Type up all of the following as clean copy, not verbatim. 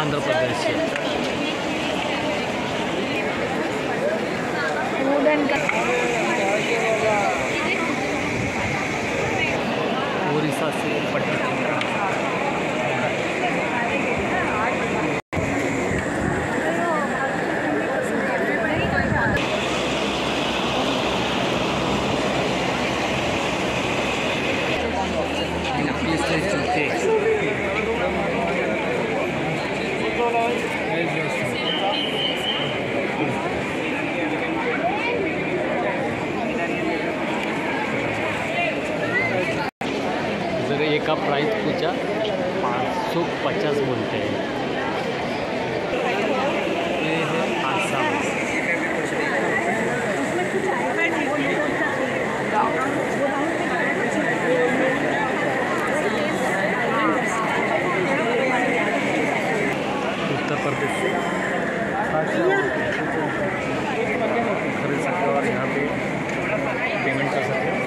आंध्र प्रदेश से। उड़ीसा से पटना। जर एका प्राइस पूजा 550 बोलते हैं। ये है आसाम। उत्तर प्रदेश से खरीद सकते हो और यहाँ पे पेमेंट कर सकते हो।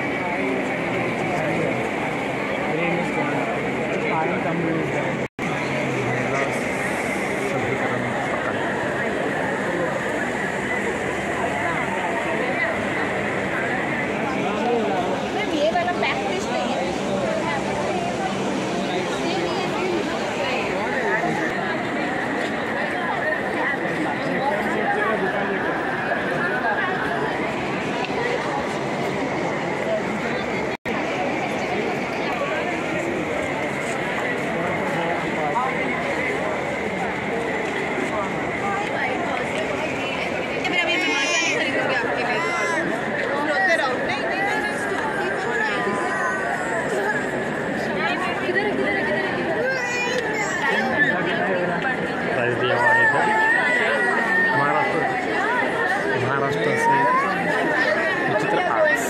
महाराष्ट्र से विचित्र आर्ट्स।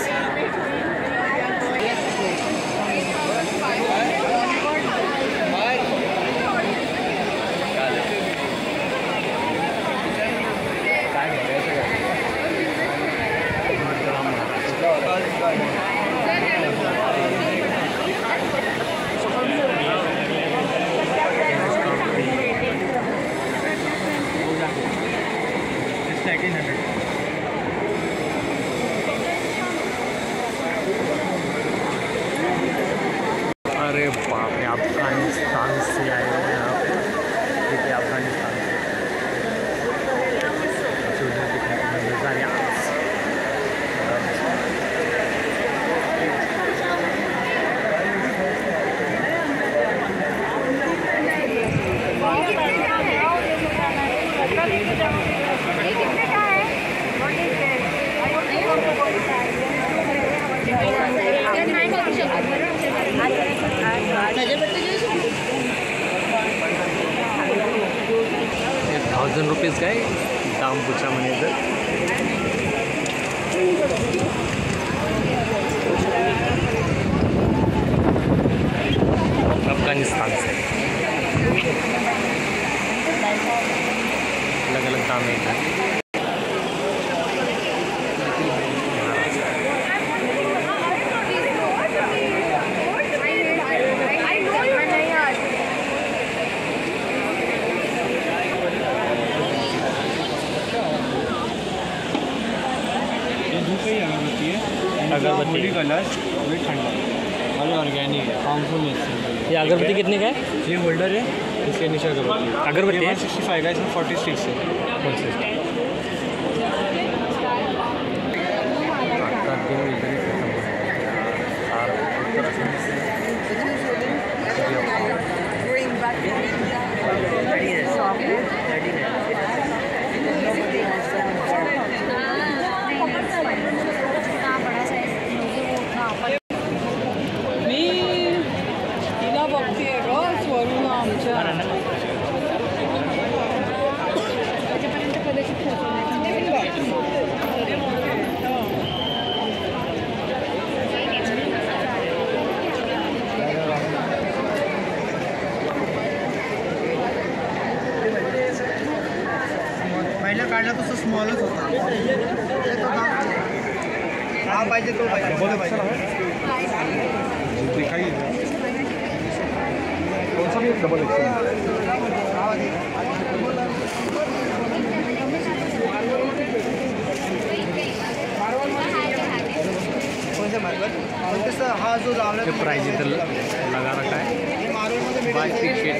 अरे बाप रे, अफगानिस्तान से आए हुए हैं यहाँ पे। देखिए अफगानिस्तान से उधर दिखने को मिल रहा है। ₹1000 का दाम पूछा मैंने इधर। अफगानिस्तान से अलग अलग दाम है इधर। अगरबत्ती कलर वही ठंडा और ऑर्गेनिक है, हार्मफुल नहीं। ये अगरबत्ती कितने का है? ये होल्डर है, इसके नीचे अगरबत्ती है 65 का, इसमें 46 है। काढला तसं स्मॉलच होता। हा पाहिजे तो पाहिजे कौन सा भी डबल एक्सेल कौन सा मार्बल? हा जो लावला ये प्राइस इधर लगा रखा है, बाय टिकट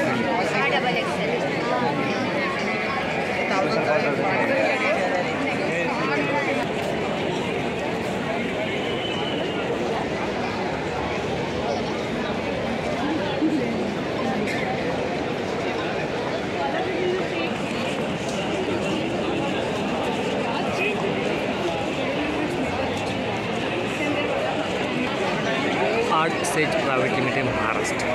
आर्ट सेज private limited Maharashtra.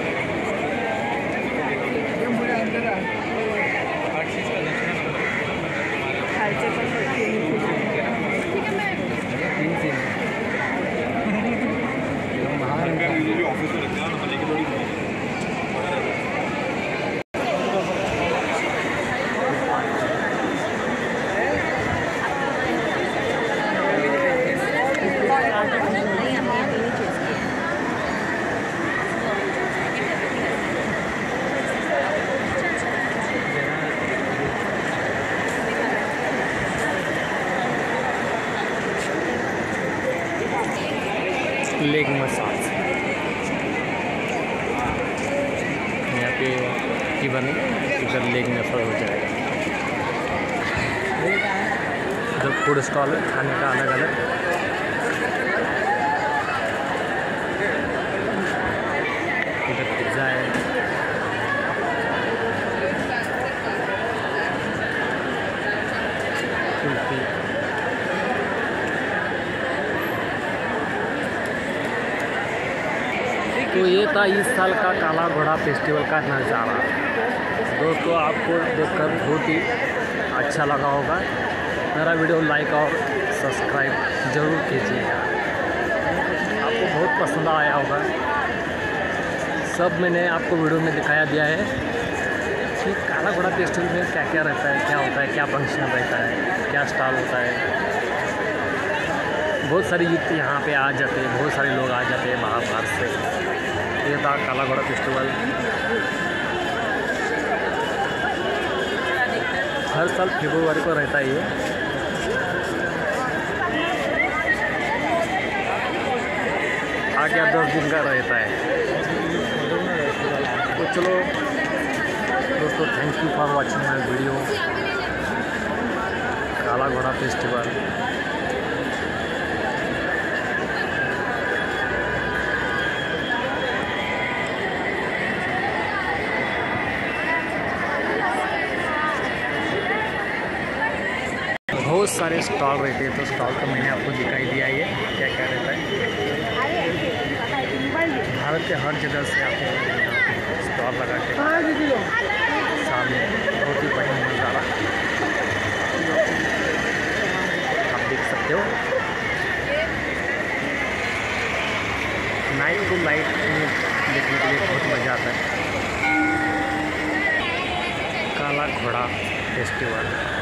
Leg massage यहाँ पे की बने इधर लेग मसाज हो जाएगा। इधर फूड स्टॉल है खाने का अलग अलग। इधर पिज्ज़ा है, कुल्फी, तो ये था इस साल का काला घोड़ा फेस्टिवल का नज़ारा। दोस्तों आपको देखकर बहुत ही अच्छा लगा होगा। मेरा वीडियो लाइक और सब्सक्राइब ज़रूर कीजिएगा, आपको बहुत पसंद आया होगा। सब मैंने आपको वीडियो में दिखाया दिया है कि काला घोड़ा फेस्टिवल में क्या क्या रहता है, क्या होता है, क्या फंक्शन रहता है, क्या स्टॉल होता है। बहुत सारी यूथ यहाँ पे आ जाते हैं, बहुत सारे लोग आ जाते हैं बाहर बाहर से। ये था काला घोड़ा फेस्टिवल। हर साल फरवरी को रहता है ये। आगे 10 दिन का रहता है। तो चलो दोस्तों, thank you for watching my video Kala Ghoda festival. बहुत सारे स्टॉल रहते हैं, तो स्टॉल तो मैंने आपको दिखाई दिया ये क्या क्या रहता है। भारत के हर जगह से आपको स्टॉल लगा के सामने बहुत ही बढ़िया नज़ारा आप देख सकते हो। नाइट टू नाइट देखने के लिए बहुत मज़ा आता है। काला घोड़ा फेस्टिवल।